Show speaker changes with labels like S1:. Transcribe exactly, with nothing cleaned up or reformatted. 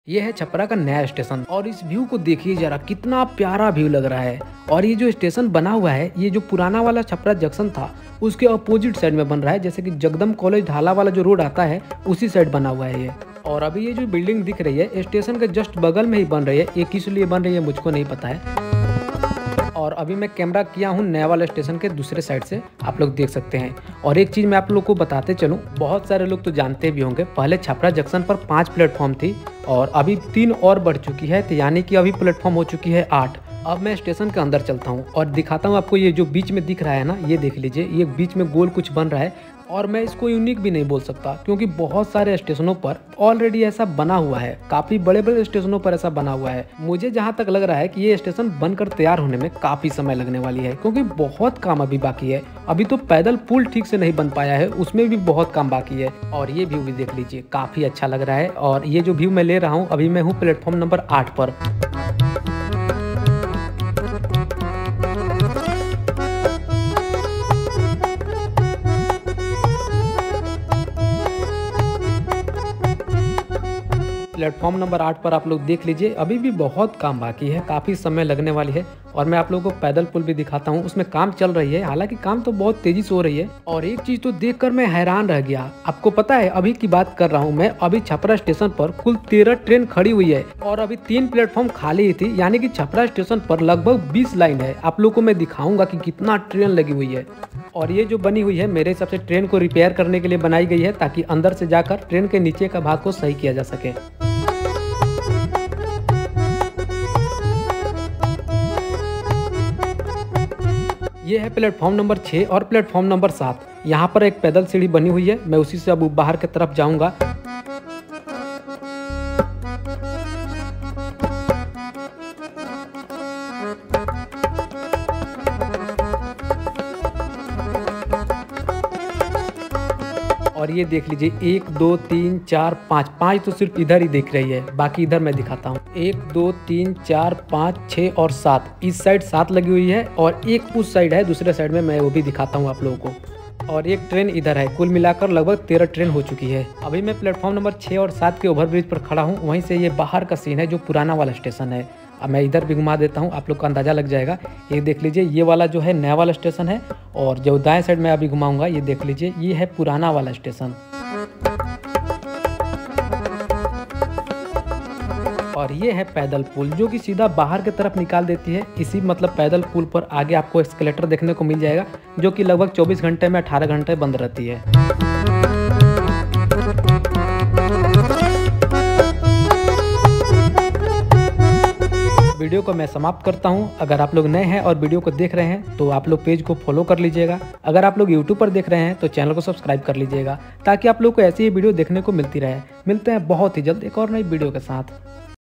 S1: ये है छपरा का नया स्टेशन और इस व्यू को देखिए जरा, कितना प्यारा व्यू लग रहा है। और ये जो स्टेशन बना हुआ है, ये जो पुराना वाला छपरा जंक्शन था उसके अपोजिट साइड में बन रहा है। जैसे कि जगदम कॉलेज ढाला वाला जो रोड आता है उसी साइड बना हुआ है ये। और अभी ये जो बिल्डिंग दिख रही है स्टेशन के जस्ट बगल में ही बन रही है। ये किस लिए बन रही है मुझको नहीं पता है। और अभी मैं कैमरा किया हूँ नया वाला स्टेशन के दूसरे साइड से, आप लोग देख सकते हैं। और एक चीज़ मैं आप लोग को बताते चलूँ, बहुत सारे लोग तो जानते भी होंगे, पहले छपरा जंक्शन पर पांच प्लेटफॉर्म थी और अभी तीन और बढ़ चुकी है, तो यानी कि अभी प्लेटफॉर्म हो चुकी है आठ। अब मैं स्टेशन के अंदर चलता हूँ और दिखाता हूँ आपको। ये जो बीच में दिख रहा है ना, ये देख लीजिए, ये बीच में गोल कुछ बन रहा है। और मैं इसको यूनिक भी नहीं बोल सकता क्योंकि बहुत सारे स्टेशनों पर ऑलरेडी ऐसा बना हुआ है, काफ़ी बड़े बड़े स्टेशनों पर ऐसा बना हुआ है। मुझे जहाँ तक लग रहा है कि ये स्टेशन बनकर तैयार होने में काफ़ी समय लगने वाली है, क्योंकि बहुत काम अभी बाकी है। अभी तो पैदल पुल ठीक से नहीं बन पाया है, उसमें भी बहुत काम बाकी है। और ये व्यू भी देख लीजिए, काफ़ी अच्छा लग रहा है। और ये जो व्यू मैं ले रहा हूँ, अभी मैं हूँ प्लेटफॉर्म नंबर आठ पर। प्लेटफॉर्म नंबर आठ पर आप लोग देख लीजिए, अभी भी बहुत काम बाकी है, काफ़ी समय लगने वाली है। और मैं आप लोगों को पैदल पुल भी दिखाता हूँ, उसमें काम चल रही है, हालांकि काम तो बहुत तेजी से हो रही है। और एक चीज़ तो देखकर मैं हैरान रह गया, आपको पता है अभी की बात कर रहा हूँ मैं, अभी छपरा स्टेशन पर कुल तेरह ट्रेन खड़ी हुई है और अभी तीन प्लेटफॉर्म खाली ही थी। यानी कि छपरा स्टेशन पर लगभग बीस लाइन है। आप लोग को मैं दिखाऊंगा कि कितना ट्रेन लगी हुई है। और ये जो बनी हुई है मेरे हिसाब से ट्रेन को रिपेयर करने के लिए बनाई गई है, ताकि अंदर से जाकर ट्रेन के नीचे का भाग को सही किया जा सके। ये है प्लेटफॉर्म नंबर छः और प्लेटफॉर्म नंबर सात। यहाँ पर एक पैदल सीढ़ी बनी हुई है, मैं उसी से अब बाहर की तरफ जाऊंगा। और ये देख लीजिए, एक दो तीन चार पाँच पाँच तो सिर्फ इधर ही दिख रही है, बाकी इधर मैं दिखाता हूँ। एक दो तीन चार पाँच छः और सात, इस साइड सात लगी हुई है और एक उस साइड है दूसरे साइड में, मैं वो भी दिखाता हूँ आप लोगों को। और एक ट्रेन इधर है, कुल मिलाकर लगभग तेरह ट्रेन हो चुकी है। अभी मैं प्लेटफॉर्म नंबर छः और सात के ओवरब्रिज पर खड़ा हूँ, वहीं से ये बाहर का सीन है जो पुराना वाला स्टेशन है। अब मैं इधर भी घुमा देता हूँ, आप लोग का अंदाज़ा लग जाएगा। ये देख लीजिए, ये वाला जो है नया वाला स्टेशन है और जो दाएं साइड में अभी घुमाऊंगा, ये देख लीजिए, ये है पुराना वाला स्टेशन। और ये है पैदल पुल जो कि सीधा बाहर की तरफ निकाल देती है। इसी मतलब पैदल पुल पर आगे आपको एस्केलेटर देखने को मिल जाएगा, जो कि लगभग चौबीस घंटे में अठारह घंटे बंद रहती है। वीडियो को मैं समाप्त करता हूं। अगर आप लोग नए हैं और वीडियो को देख रहे हैं तो आप लोग पेज को फॉलो कर लीजिएगा। अगर आप लोग यूट्यूब पर देख रहे हैं तो चैनल को सब्सक्राइब कर लीजिएगा, ताकि आप लोग को ऐसी ही वीडियो देखने को मिलती रहे। मिलते हैं बहुत ही जल्द एक और नई वीडियो के साथ।